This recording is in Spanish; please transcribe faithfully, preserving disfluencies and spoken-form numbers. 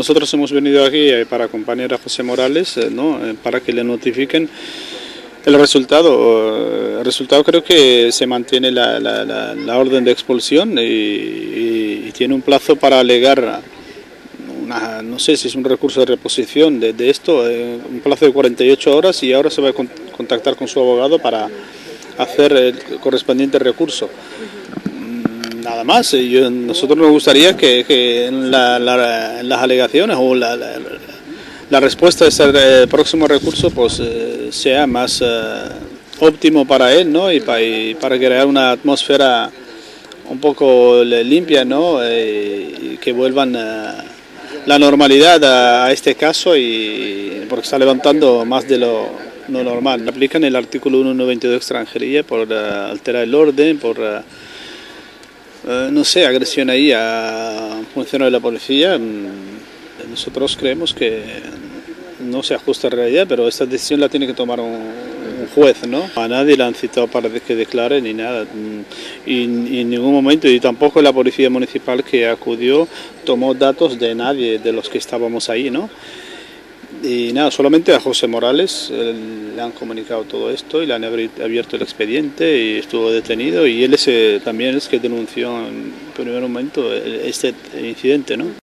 nosotros hemos venido aquí para acompañar a José Morales, ¿no? Para que le notifiquen el resultado. El resultado creo que se mantiene la, la, la, la orden de expulsión y, y, y tiene un plazo para alegar, una, no sé si es un recurso de reposición de, de esto, eh, un plazo de cuarenta y ocho horas, y ahora se va a con, contactar con su abogado para hacer el correspondiente recurso. Nada más, yo, nosotros nos gustaría que, que en, la, la, en las alegaciones o la, la, la respuesta de ese próximo recurso pues eh, sea más eh, óptimo para él, ¿no? Y, pa, y para crear una atmósfera un poco limpia, ¿no? Eh, y que vuelvan a la normalidad a, a este caso, y porque está levantando más de lo, lo normal. Aplican el artículo ciento noventa y dos de extranjería por uh, alterar el orden, por uh, Uh, no sé, agresión ahí a un funcionario de la policía. Nosotros creemos que no se ajusta a la realidad, pero esta decisión la tiene que tomar un, un juez, ¿no? A nadie le han citado para que declare ni nada, y, y en ningún momento, y tampoco la policía municipal que acudió tomó datos de nadie de los que estábamos ahí, ¿no? Y nada, solamente a José Morales eh, le han comunicado todo esto y le han abierto el expediente y estuvo detenido, y él es, eh, también es que denunció en primer momento este incidente, ¿no?